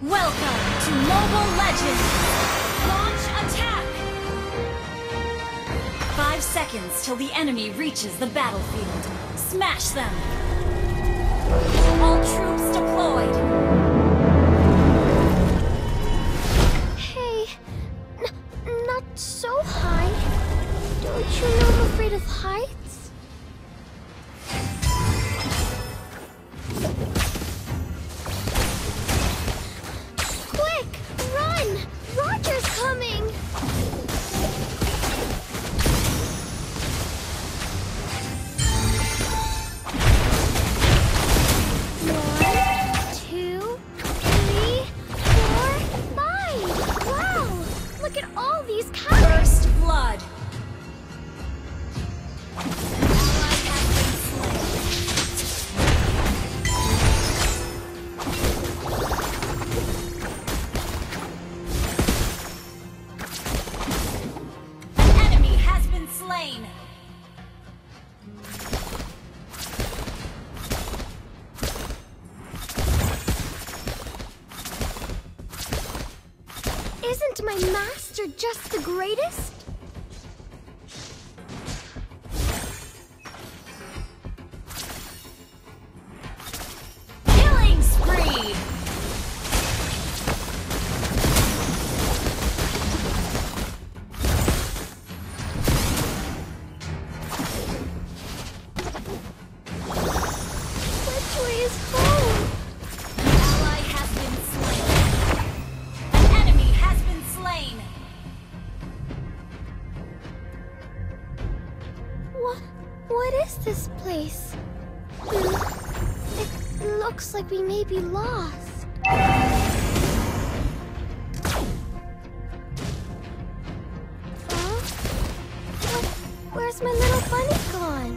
Welcome to Mobile Legends! Launch attack! 5 seconds till the enemy reaches the battlefield. Smash them! All troops deployed! Hey, not so high. Don't you know I'm afraid of heights? Quick, run! Roger's coming! First blood. An enemy has been slain. Isn't my master just the greatest? Killing spree. Which way is home? An ally has been slain. An enemy has been slain. What is this place? It looks like we may be lost. Huh? Where's my little bunny gone?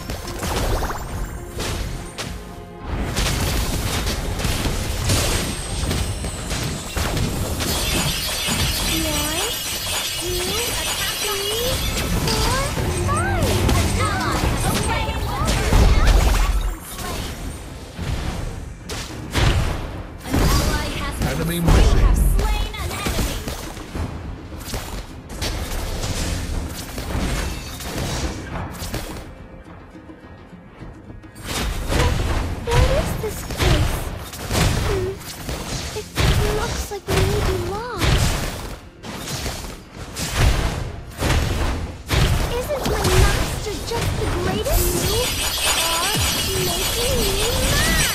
One, two, three, four, five. Enemy We missing. have slain an enemy. What is this place? It looks like we may be lost. Isn't my master just the greatest? You are making me mad!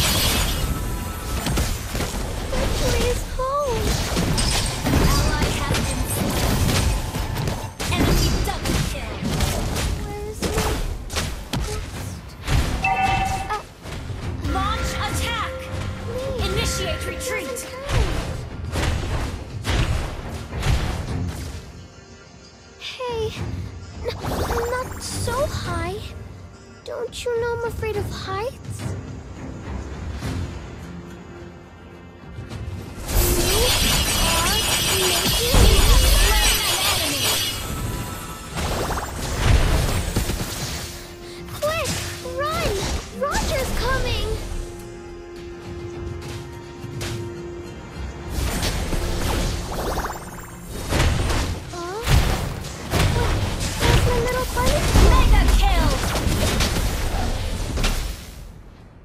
Which way is home? Ally has been slain. Enemy double kill. Where's my quest? Launch attack. Please. Initiate retreat. Hey, not so high. Don't you know I'm afraid of heights? You are making me quick, run! Roger's coming! Huh? Where's my little bunny? Mega kill.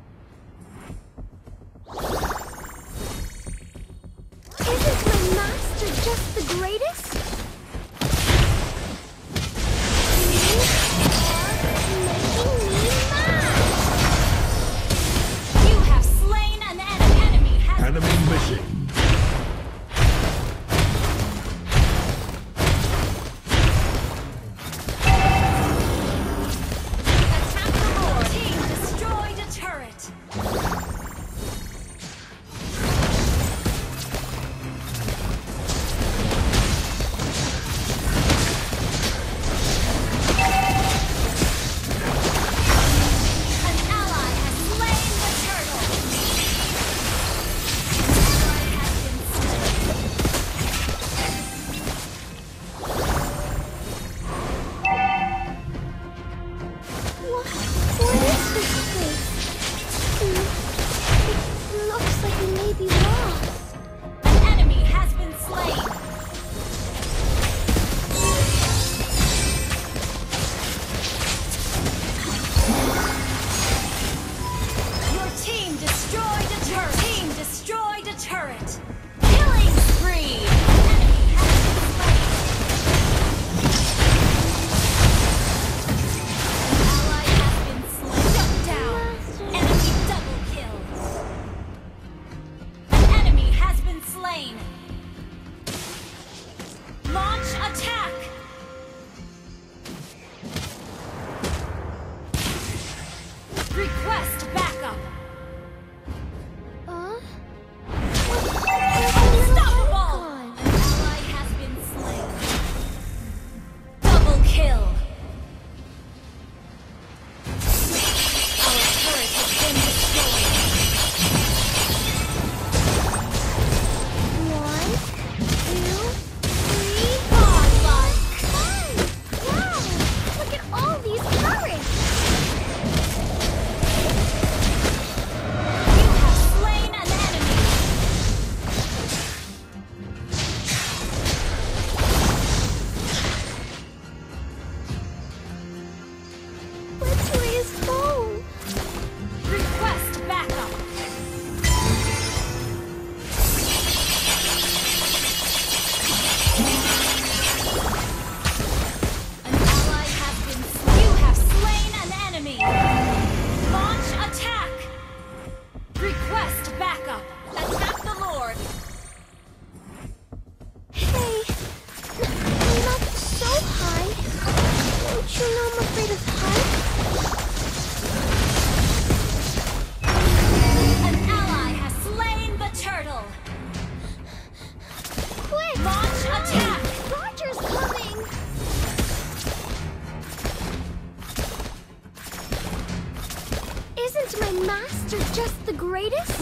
just the greatest?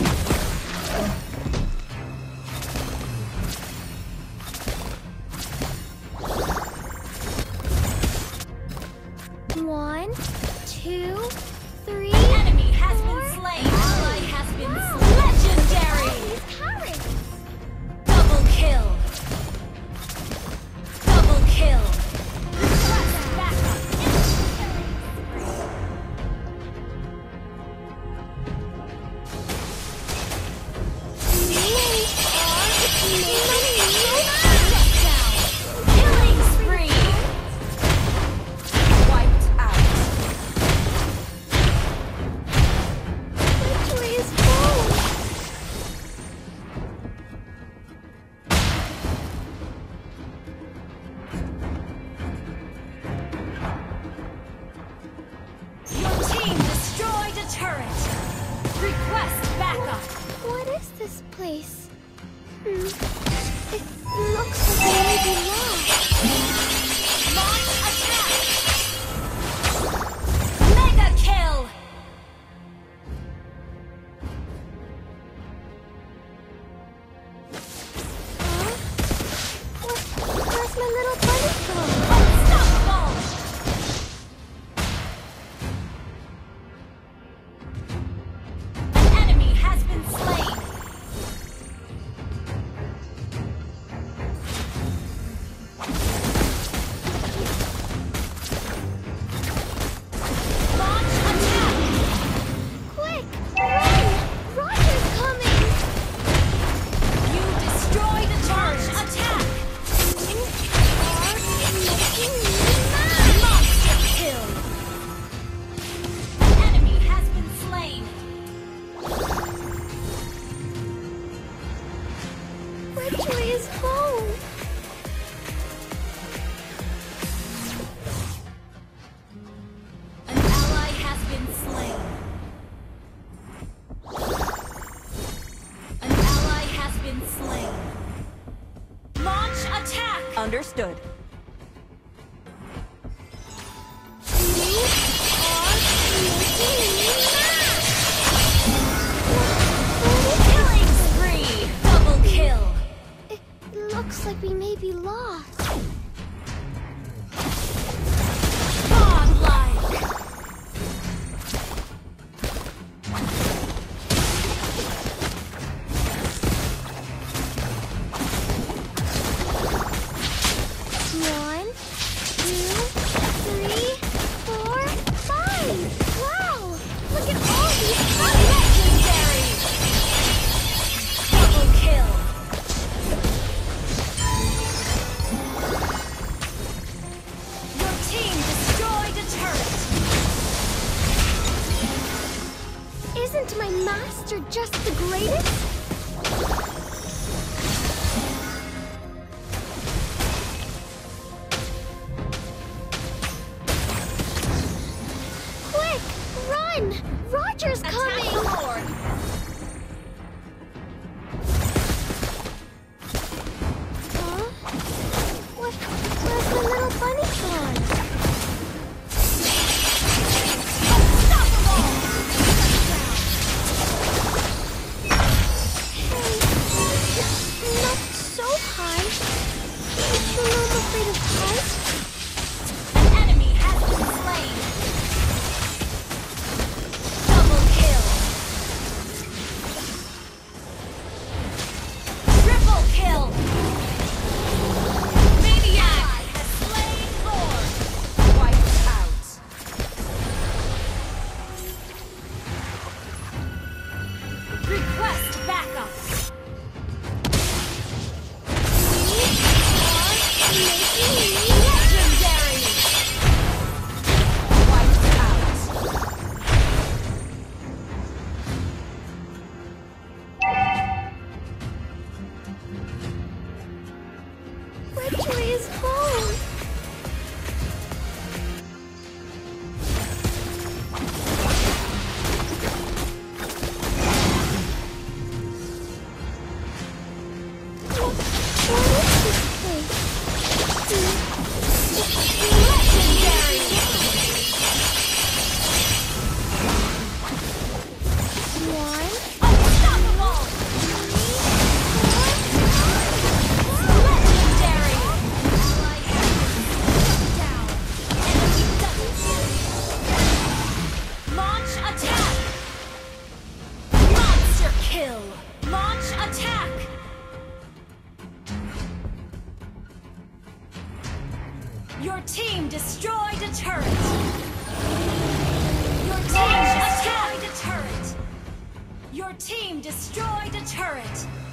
One, two, three. An enemy has four. been slain. Ally has been slain. Legendary. These carrots. Double kill. Double kill. Request backup. Killing spree. Wiped out. Victory is home. Your team destroyed a turret. Request backup. What is this place? It looks like it may be lost. Launch attack. Mega kill. Huh? Where's my little bunny gone? Unstoppable. An enemy has been slain. Launch attack. Quick, run! Roger's coming! You destroyed a turret. Attack. You are making me mad! Monster kill. An enemy has been slain. Victory is home! An ally has been slain. An ally has been slain. Launch attack. Understood. You are making me mad! Killing spree. Double kill. It looks like we may be lost. Godlike. One, two, three, four, five! Wow! Look at all these colors! Legendary. Double kill. Your team destroyed a turret. Isn't my master just the greatest? Quick, run! Roger's Attack coming! the Lord. Huh? Where's my little bunny gone? Unstoppable. Hey, not so high. Don't you know I'm afraid of heights? An enemy has been slain. Double kill. Triple kill. Maniac has slain Lord. Wiped out. Request backup. Legendary. Wiped out. Victory is home! One, Your team destroyed a turret. Your team destroyed a turret. Your team destroyed a turret.